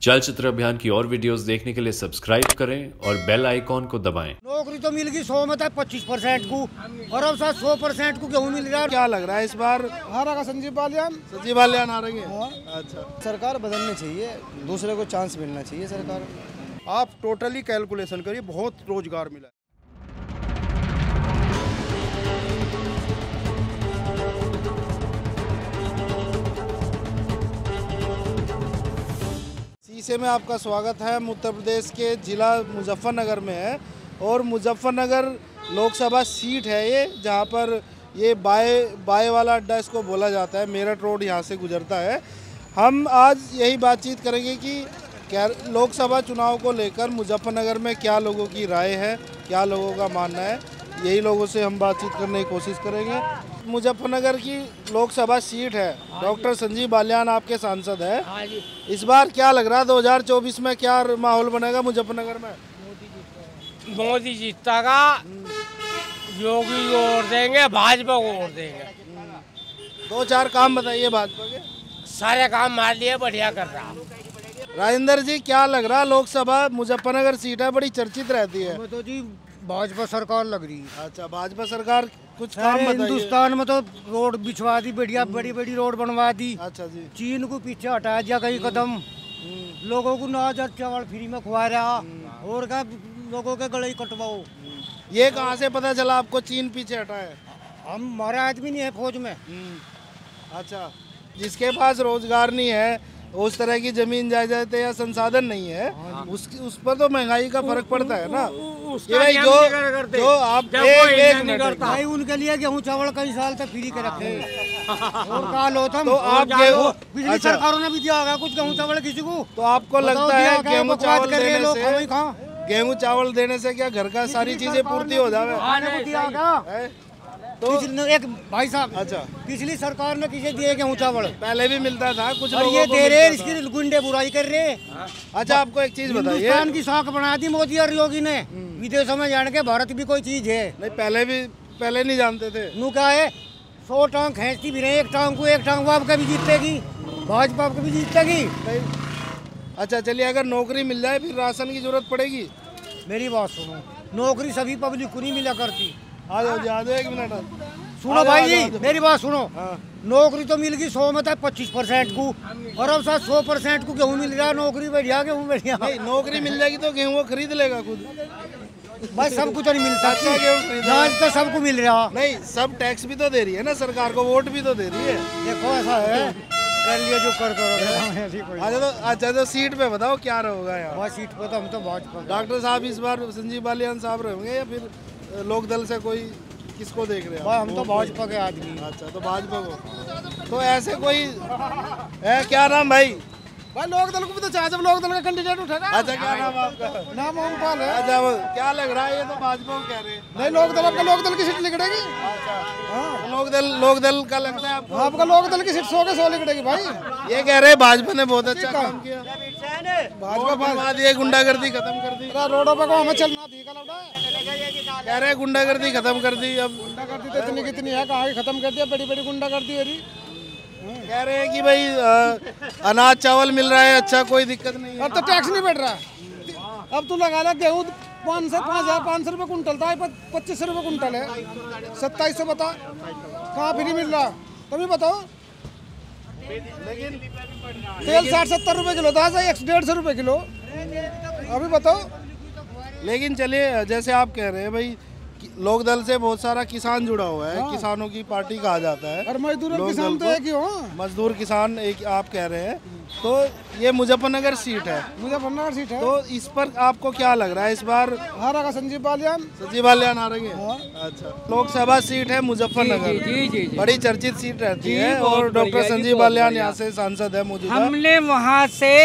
चलचित्र अभियान की और वीडियोस देखने के लिए सब्सक्राइब करें और बेल आइकॉन को दबाएं। नौकरी तो मिल गई 100 में था 25% को, और अब साथ 100% को गेहूँ मिल रहा है। क्या लग रहा है इस बार हारा का संजीव बालियान आ रही है? हाँ। अच्छा, सरकार बदलनी चाहिए, दूसरे को चांस मिलना चाहिए सरकार। आप टोटली कैलकुलेशन करिए, बहुत रोजगार मिला है। शीशे में आपका स्वागत है। हम उत्तर प्रदेश के जिला मुजफ्फरनगर में है और मुजफ्फरनगर लोकसभा सीट है ये, जहाँ पर ये बाय वाला अड्डा इसको बोला जाता है। मेरठ रोड यहाँ से गुजरता है। हम आज यही बातचीत करेंगे कि क्या लोकसभा चुनाव को लेकर मुजफ्फरनगर में क्या लोगों की राय है, क्या लोगों का मानना है, यही लोगों से हम बातचीत करने की कोशिश करेंगे। मुजफ्फरनगर की लोकसभा सीट है, डॉक्टर संजीव बालियान आपके सांसद है। इस बार क्या लग रहा है 2024 में क्या माहौल बनेगा मुजफ्फरनगर में? मोदी जीतता का, योगी को वोट देंगे, भाजपा को वोट देंगे। 2-4 काम बताइए भाजपा के। सारे काम मार लिए, बढ़िया कर रहा। राजेंद्र जी, क्या लग रहा लोकसभा मुजफ्फरनगर सीट है, बड़ी चर्चित रहती है। तो जी भाजपा सरकार लग रही है। अच्छा, भाजपा सरकार कुछ काम बताइए। हिंदुस्तान में तो रोड बिछवा दी, बढ़िया बड़ी बड़ी रोड बनवा दी। अच्छा जी। चीन को पीछे हटा दिया कई कदम। लोगों को 9,000 चावल फ्री में खुआ रहा, और क्या लोगों के गले कटवाओ। ये कहाँ से पता चला आपको चीन पीछे हटा है? हमारा आदमी नहीं है फौज में। अच्छा, जिसके पास रोजगार नहीं है, उस तरह की जमीन जायदाद या संसाधन नहीं है, उस पर तो महंगाई का फर्क पड़ता है ना। ये भाई जो आप एक मिनट भाई, उनके लिए गेहूँ चावल कई साल तक फ्री के रखे और काल होता तो आप गेहूँ पिछली सरकारों ने भी दिया होगा कुछ गेहूँ चावल किसी को। तो आपको लगता है गेहूँ चावल देने से क्या घर का सारी चीजें पूर्ति हो जावे? तो एक भाई साहब, अच्छा, पिछली सरकार ने किसे दिए गेहूँ चावल? पहले भी मिलता था कुछ और लोगों ये को दे रहे, इसकी गुंडे बुराई कर रहे। अच्छा, आपको एक चीज बताइए, हिंदुस्तान की शौक बना दी मोदी और योगी ने। विदेशों में जान के भारत भी कोई चीज है नहीं, पहले नहीं जानते थे। नू क्या है, 100 टांग खींचती भी रहे, एक टांग वो आपका भी जीतेगी, भाजपा आपको भी जीतेगी। अच्छा चलिए, अगर नौकरी मिल जाए फिर राशन की जरूरत पड़ेगी? मेरी बात सुनो, नौकरी सभी पब्लिक को नहीं मिला करती। आ जाओ एक मिनट सुनो भाई जी, मेरी बात सुनो। नौकरी तो मिल गई 100 में था 25% को, और अब साथ 100% को गेहूँ मिल रहा है। नौकरी बढ़िया, गेहूँ बढ़िया। नौकरी मिल जाएगी तो गेहूँ खरीद लेगा खुद। भाई सब कुछ नहीं मिलता, अनाज तो सबको मिल रहा नहीं। सब टैक्स भी तो दे रही है ना सरकार को, वोट भी तो दे रही है। देखो ऐसा है, कर लिए जो कर। अच्छा तो सीट पे बताओ क्या होगा यहाँ? सीट पे तो हम तो भाजपा। डॉक्टर साहब इस बार संजीव बालियान साहब रहेंगे या फिर लोक दल से कोई किसको देख रहे हैं? हम तो भाजपा के आदमी। अच्छा, तो भाजपा को। तो ऐसे कोई है, क्या नाम भाई? भाई लोक दल को भी तो चाहे, जब लोक दल का कैंडिडेट उठेगा। अच्छा, क्या नाम आपका? नाम ओमपाल है। अच्छा, क्या लग रहा है, ये तो भाजपा को कह रहे हैं। नहीं, लोक दल की सीट निकलेगी। अच्छा, लोक दल का लगता है आपको? आपका लोक दल की सीट 100 के 100 निकलेगी भाई। ये कह रहे हैं भाजपा ने बहुत अच्छा काम किया, भाजपा बनवा दिए, गुंडागर्दी खत्म कर दी, रोडों पे को हमें चलना कह रहे गुंडागर्दी खत्म कर दी। अब गुंडागर्दी तो इतनी कितनी है, कहाँ खत्म कर दिया, बड़ी बड़ी गुंडागर्दी हो रही। कह रहे हैं कि भाई अनाज चावल मिल रहा है, अच्छा, कोई दिक्कत नहीं है। अब तो टैक्स नहीं बढ़ रहा। अब तू लगा ला गेहूँ 5,500 रुपये कुंटल था, 2,500 रुपये कुंटल है, 2,700 बता कहाँ फ्री मिल रहा? तभी बताओ। लेकिन तेल 60-70 रुपये किलो था, 150 रुपये किलो। अभी बताओ। लेकिन चलिए, जैसे आप कह रहे हैं भाई, लोक दल से बहुत सारा किसान जुड़ा हुआ है। किसानों की पार्टी कहा जाता है, और मजदूर किसान तो एक ही हो। मजदूर किसान एक आप कह रहे हैं। तो ये मुजफ्फरनगर सीट है, तो इस पर आपको क्या लग रहा है इस बार? हारा का संजीव बालियान आ रही है। अच्छा, लोकसभा सीट है मुजफ्फरनगर, बड़ी चर्चित सीट रहती है और डॉक्टर संजीव बालियान यहाँ से सांसद है मौजूदा। हमने वहाँ से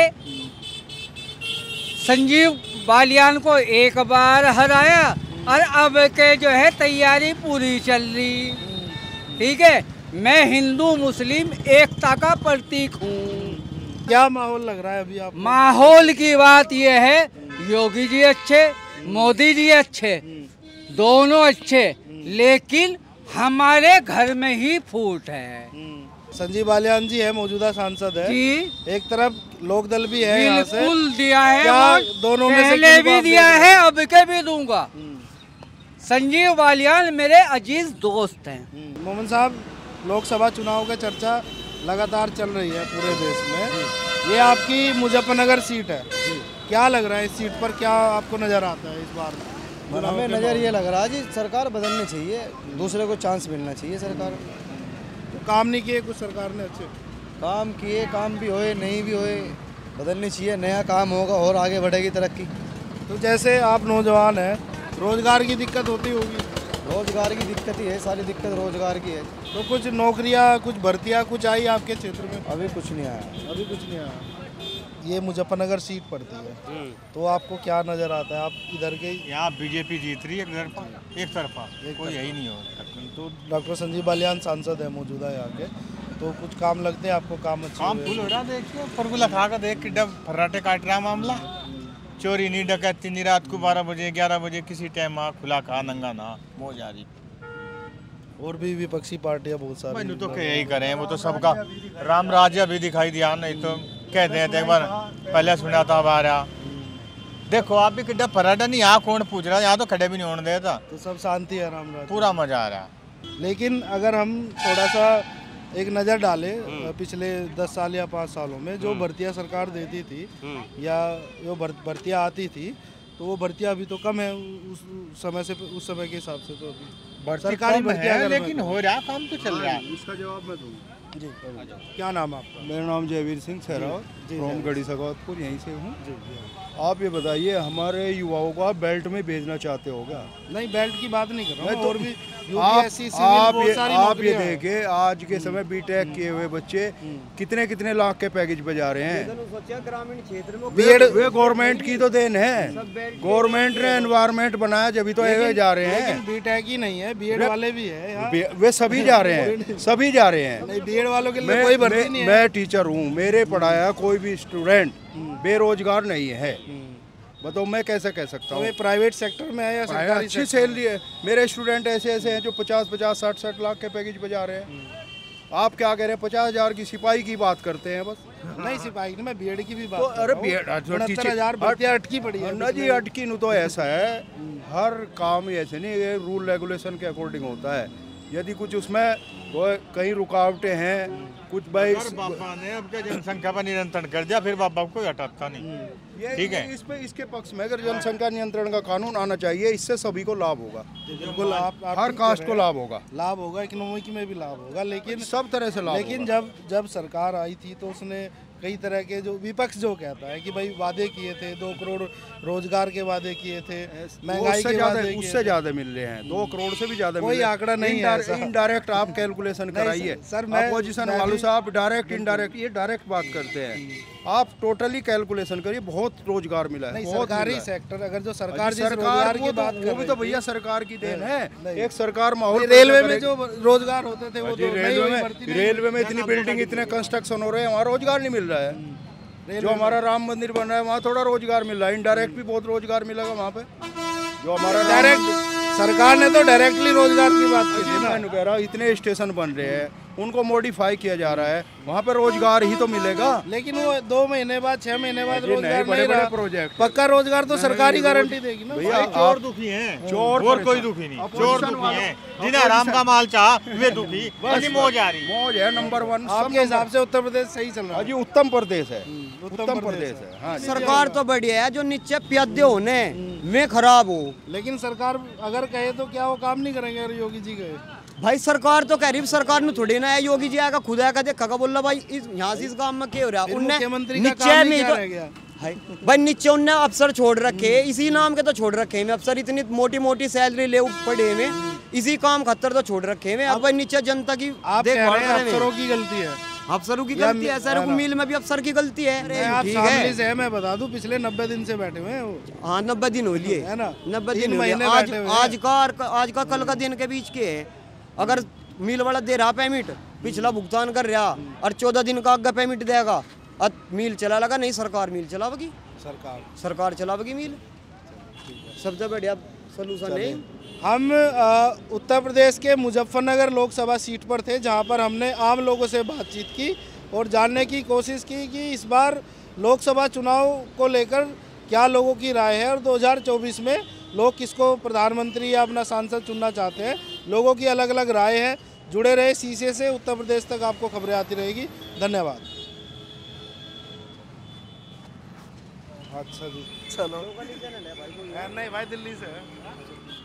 संजीव बालियान को एक बार हराया, और अब के जो है तैयारी पूरी चल रही। ठीक है, मैं हिंदू मुस्लिम एकता का प्रतीक हूँ। क्या माहौल लग रहा है अभी आप? माहौल की बात यह है, योगी जी अच्छे, मोदी जी अच्छे, दोनों अच्छे, लेकिन हमारे घर में ही फूट है। संजीव बालियान जी है, मौजूदा सांसद है जी एक तरफ, लोकदल भी है यहाँ से, बिल्कुल दिया है। क्या और दोनों में से पहले किनको भी आप दिया देंगे? है, अब के भी दूंगा। संजीव बालियान मेरे अजीज दोस्त हैं। मोहम्मद साहब, लोकसभा चुनाव का चर्चा लगातार चल रही है पूरे देश में। ये आपकी मुजफ्फरनगर सीट है, क्या लग रहा है इस सीट पर, क्या आपको नजर आता है इस बार? हमें नज़र ये लग रहा है जी सरकार बदलनी चाहिए, दूसरे को चांस मिलना चाहिए। सरकार तो काम नहीं किए कुछ सरकार ने अच्छे? काम किए, काम भी होए नहीं भी होए, बदलनी चाहिए, नया काम होगा और आगे बढ़ेगी तरक्की। तो जैसे आप नौजवान हैं, रोजगार की दिक्कत होती होगी? रोजगार की दिक्कत ही है, सारी दिक्कत रोजगार की है। तो कुछ नौकरियां, कुछ भर्तियां कुछ आई आपके क्षेत्र में? अभी कुछ नहीं आया। अभी कुछ नहीं आया। ये मुजफ्फरनगर सीट पड़ती है, तो आपको क्या नज़र आता है? आप इधर के? यहाँ बीजेपी जीत रही है एक तरफा, कोई यही नहीं हो रहा। तो डॉक्टर संजीव बालियान सांसद है मौजूदा यहाँ के, तो कुछ काम लगते हैं आपको? काम अच्छे काम हुए? फुल हो रहा, देखिए परगुला खा कर देख के डब फर्राटे काट रहा मामला। चोरी नहीं, डकैती नहीं, रात को 12 बजे 11 बजे किसी टाइम आ खुला खा नंगा ना मौज आ रही। और भी विपक्षी पार्टियां बहुत सारी। मैंने तो क्या यही करें, वो तो सबका राम राज्य भी दिखाई दिया, नहीं तो कहते हैं एक बार पहले सुना था हमारा। देखो आप भी किड्डा फर्राटा नहीं, यहाँ कौन पूछ रहा, यहाँ तो खड़े भी नहीं होने देता, तो सब शांति है राम राज, पूरा मजा आ रहा। लेकिन अगर हम थोड़ा सा एक नज़र डालें पिछले 10 साल या 5 सालों में, जो भर्तियां सरकार देती थी या जो भर्तियां आती थी, तो वो भर्तियां अभी तो कम है उस समय के हिसाब से। तो अभी सरकारी भर्तियां है, अगर लेकिन हो रहा, काम तो चल रहा है। इसका जवाब मैं दूंगा जी। क्या नाम है आपका? मेरा नाम जयवीर सिंह सहरावत, फ्रॉम गढ़ी सगावतपुर, यहीं से हूँ। आप ये बताइए, हमारे युवाओं को आप बेल्ट में भेजना चाहते हो क्या? नहीं, बेल्ट की बात नहीं कर रहा हूँ, और भी आप ये देखे आज के समय बीटेक किए हुए बच्चे कितने कितने लाख के पैकेज पे जा रहे हैं। ग्रामीण क्षेत्र में वे गवर्नमेंट की तो देन है, गवर्नमेंट ने एनवायरनमेंट बनाया जब तो ये जा रहे हैं। बीटेक ही नहीं है, बीएड वाले भी है, वे सभी जा रहे हैं, सभी जा रहे हैं। बीएड वालों के लिए कोई भर्ती नहीं है। मैं टीचर हूँ, मेरे पढ़ाया कोई भी स्टूडेंट बेरोजगार नहीं है, बताओ मैं कैसे कह सकता हूँ? प्राइवेट सेक्टर में है या सरकारी? अच्छी सैलरी है। मेरे स्टूडेंट ऐसे हैं जो 50-50, 60-60 लाख के पैकेज पे जा रहे हैं। आप क्या कह रहे हैं? 50,000 की सिपाही की बात करते हैं बस। नहीं, सिपाही की मैं बीएड की भी बात तो अरे बीएड 69,000 भर्तियां अटकी पड़ी है ना जी। अटकी नु तो ऐसा है, हर काम ऐसे नहीं, ये रूल रेगुलेशन के अकॉर्डिंग होता है। यदि कुछ उसमें कई रुकावटें हैं, कुछ भाई बाबा ने अब क्या जनसंख्या पर नियंत्रण कर दिया, फिर बाबा को हटाता नहीं। ठीक है, इस पे इसके पक्ष में अगर जनसंख्या नियंत्रण का कानून आना चाहिए, इससे सभी को लाभ होगा। बिल्कुल, आप हर कास्ट को लाभ होगा, इकोनॉमिक में भी लाभ होगा, लेकिन सब तरह से लाभ। लेकिन जब सरकार आई थी तो उसने कई तरह के, जो विपक्ष जो कहता है कि भाई वादे किए थे, 2 करोड़ रोजगार के वादे किए थे, महंगाई के वादे, उससे ज्यादा मिल रहे हैं, 2 करोड़ से भी ज्यादा। कोई आंकड़ा नहीं है। इनडायरेक्ट आप कैलकुलेशन कराइए सर, मैं अपोजिशन वालों से आप डायरेक्ट इनडायरेक्ट, ये डायरेक्ट बात करते हैं, आप टोटली कैलकुलेशन करिए, बहुत रोजगार मिला है। नहीं, सरकारी सेक्टर, अगर जो सरकार रोजगार की बात कर, वो भी तो भैया सरकार की देन है। एक सरकार माहौल, रेलवे में जो रोजगार होते थे वो रेलवे में इतनी बिल्डिंग, इतने कंस्ट्रक्शन हो रहे हैं, वहाँ रोजगार नहीं मिल रहा है। जो हमारा राम मंदिर बन रहा है वहाँ थोड़ा रोजगार मिल रहा है, इनडायरेक्ट भी बहुत रोजगार मिलेगा वहाँ पे। जो हमारा डायरेक्ट, सरकार ने तो डायरेक्टली रोजगार की बात की थी ना। मैं कह रहा हूँ, इतने स्टेशन बन रहे हैं, उनको मॉडिफाई किया जा रहा है, वहाँ पे रोजगार ही तो मिलेगा। लेकिन वो 2 महीने बाद, 6 महीने बाद रोजगार बड़े बड़े प्रोजेक्ट, पक्का रोजगार तो सरकारी गारंटी देगी ना। भैया चोर दुखी हैं, चोर और कोई दुखी नहीं, चोर दुखी हैं, जिन्हें आराम का माल चाह वे दुखी, मौज आ रही, मौज है नंबर 1। आपके हिसाब से उत्तर प्रदेश सही चल रहा है? जी, उत्तम प्रदेश है, उत्तम प्रदेश है। हाँ, सरकार तो बढ़िया है, जो नीचे प्यादे होने में खराब हो। लेकिन सरकार अगर कहे तो क्या वो काम नहीं करेंगे अगर योगी जी गए? भाई सरकार तो कह रही, सरकार ने थोड़ी ना है, योगी जी आएगा खुद आएगा देखा, बोल रहा भाई यहाँ से इस गांव में क्या हो रहा है, उनने नीचे में तो भाई नीचे उनने अफसर छोड़ रखे, इसी नाम के तो छोड़ रखे हैं अफसर, इतनी मोटी मोटी सैलरी ले पड़े में, इसी काम खतर तो छोड़ रखे हैं। अब भाई नीचे जनता की अफसरों की गलती है, अफसरों की गलती है, सर मिल में भी अफसर की गलती है। ठीक है, मैं बता दूं पिछले 90 दिन से बैठे हुए हैं वो। हाँ, 90 दिन हो लिए है ना, 90 दिन महीने आज का कल का दिन के बीच के है। अगर मिल वाला दे रहा पेमेंट, पिछला भुगतान कर रहा और 14 दिन का आगे पेमेंट देगा, अब मिल चला लगा नहीं, सरकार मिल चलावेगी, सरकार चलावेगी मिल, सबसे बढ़िया सोल्यूशन है। हम उत्तर प्रदेश के मुजफ्फरनगर लोकसभा सीट पर थे, जहां पर हमने आम लोगों से बातचीत की और जानने की कोशिश की कि इस बार लोकसभा चुनाव को लेकर क्या लोगों की राय है और 2024 में लोग किसको प्रधानमंत्री या अपना सांसद चुनना चाहते हैं। लोगों की अलग अलग राय है। जुड़े रहे शीशे से, उत्तर प्रदेश तक आपको खबरें आती रहेगी। धन्यवाद। अच्छा जी, चलो। नहीं भाई, दिल्ली से है।